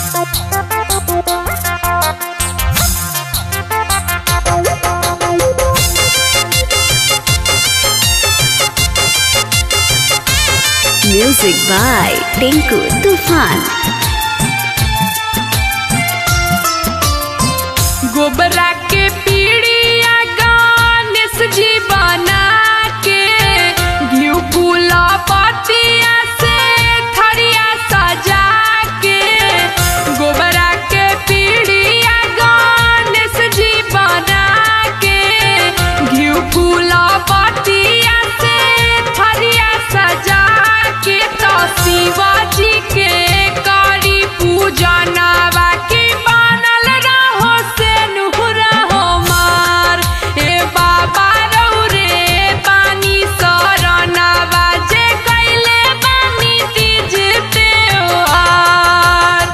Music by Tinku तूफान। गोबरा के पीड़िया गणेश जी बना के घिउ कुला पतिया से थरिया सजा के। गोबरा के पीड़िया गणेश जी बना के घिउ कुला पतिया से थरिया सजा के। तो शिवाजी के करी पूजनवा के बनल रहो से नुहरा हो मार। ए बाबा रौरे पानी शरणवा जे कैले बानी तीज त्योहार।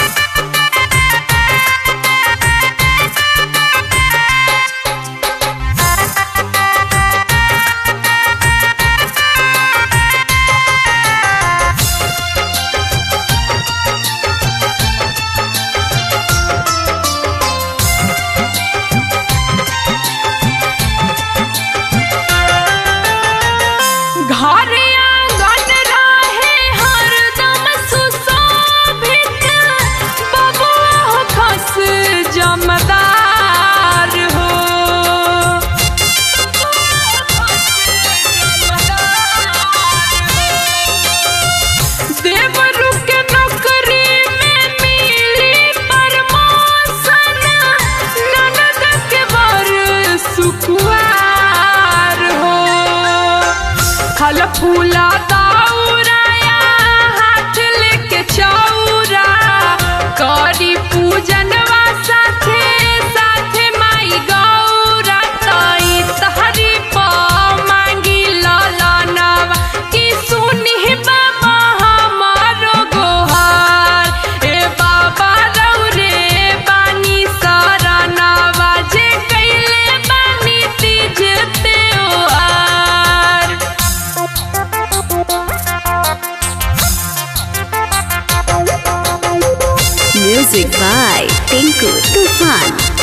घर आंगन रहे हरदम सुशोभित, बबुआ हो खस जमदार हो। देवरू के नौकरी में मिली प्रमोशन, ननद के बर सुकुआर हो। फल फूला दौराया हाथ लेके चौरा करी पूजनवा साथे साथे माई गौरा। तई तहरी प मांगी ललनवा कि सुनी बाबा हमारो गोहार। ए बाबा रौरे बानी शरणवा जे कैले बानी तीज त्योहार। म्यूजिक बाय टिंकू तूफान।